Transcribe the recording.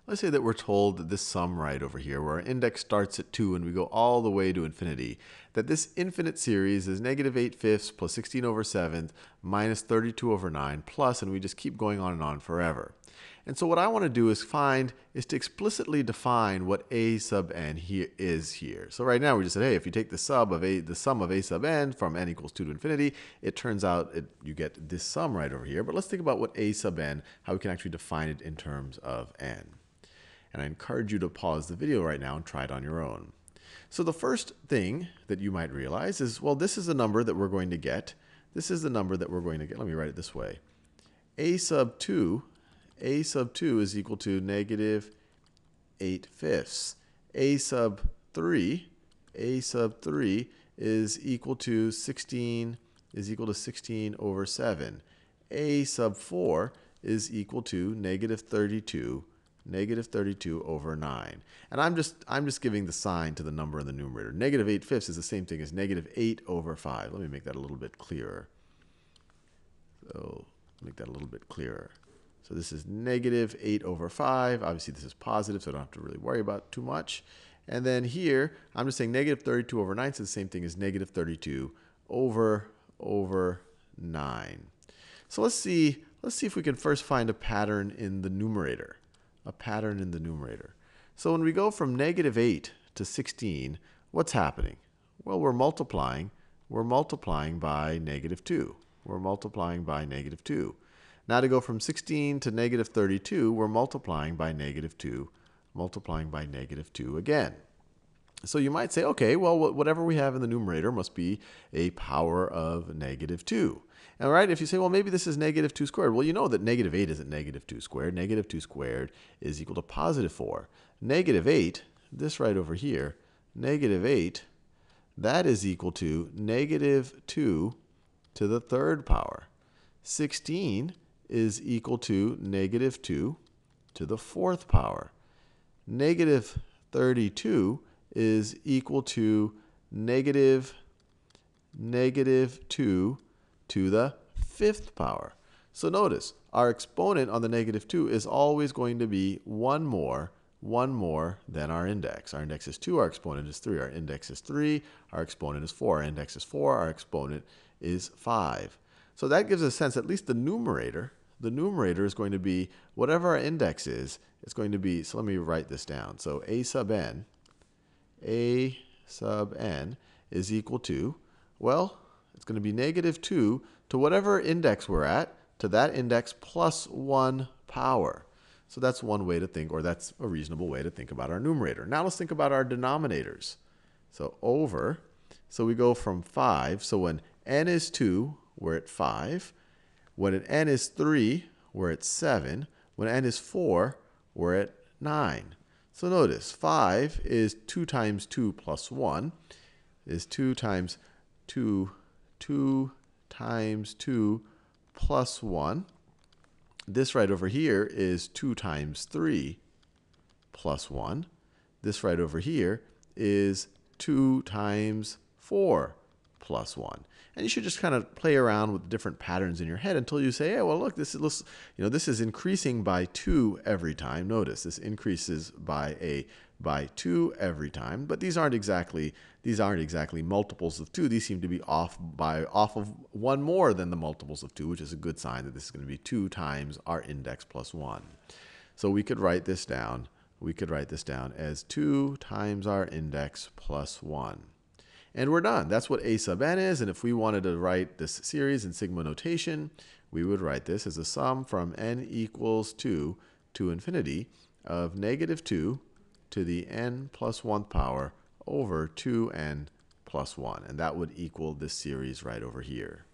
Let's say that we're told that this sum right over here, where our index starts at 2 and we go all the way to infinity, that this infinite series is negative 8 fifths plus 16 over 7 minus 32 over 9 plus, and we just keep going on and on forever. And so what I want to do is to explicitly define what a sub n here is here. So right now we just said, hey, if you take the sum of a sub n from n equals 2 to infinity, it turns out you get this sum right over here. But let's think about what a sub n, how we can actually define it in terms of n. And I encourage you to pause the video right now and try it on your own. So the first thing that you might realize is, well, this is the number that we're going to get. This is the number that we're going to get. Let me write it this way. A sub 2 is equal to negative 8 fifths. A sub 3 is equal to 16 over 7. A sub 4 is equal to negative 32 over 9. And I'm just giving the sign to the number in the numerator. Negative 8 fifths is the same thing as negative 8 over 5. Let me make that a little bit clearer. So make that a little bit clearer. So this is negative 8 over 5. Obviously, this is positive, so I don't have to really worry about too much. And then here, I'm just saying negative 32 over 9 is the same thing as negative 32 over 9. So let's see if we can first find a pattern in the numerator. So when we go from negative 8 to 16, what's happening? Well, we're multiplying by negative 2. Now to go from 16 to negative 32, we're multiplying by negative 2 again. So you might say, okay, well, whatever we have in the numerator must be a power of negative 2. All right, if you say, well, maybe this is negative 2 squared. Well, you know that negative 8 isn't negative 2 squared. Negative 2 squared is equal to positive 4. Negative 8, this right over here, negative 8, that is equal to negative 2 to the third power. 16 is equal to negative 2 to the fourth power. Negative 32 is equal to negative 2 to the fifth power. So notice, our exponent on the negative 2 is always going to be one more than our index. Our index is 2, our exponent is 3. Our index is 3, our exponent is 4. Our index is 4, our exponent is 5. So that gives us a sense, at least the numerator is going to be whatever our index is, it's going to be, so let me write this down. So a sub n is equal to, well, it's going to be negative 2 to whatever index we're at, to that index plus 1 power. So that's one way to think, or that's a reasonable way to think about our numerator. Now let's think about our denominators. So so we go from 5. So when n is 2, we're at 5. When n is 3, we're at 7. When n is 4, we're at 9. So notice, 5 is 2 times 2 plus 1, is 2 times 2 times 2 plus 1. This right over here is 2 times 3 plus 1. This right over here is 2 times 4 plus 1. And you should just kind of play around with different patterns in your head until you say, hey, well, look, this is increasing by 2 every time. Notice this increases by 2 every time. But these aren't exactly multiples of 2. These seem to be off of 1 more than the multiples of 2, which is a good sign that this is going to be 2 times our index plus 1. So we could write this down. As 2 times our index plus 1. And we're done. That's what a sub n is. And if we wanted to write this series in sigma notation, we would write this as a sum from n equals 2 to infinity of negative 2 to the n plus 1th power over 2n plus 1. And that would equal this series right over here.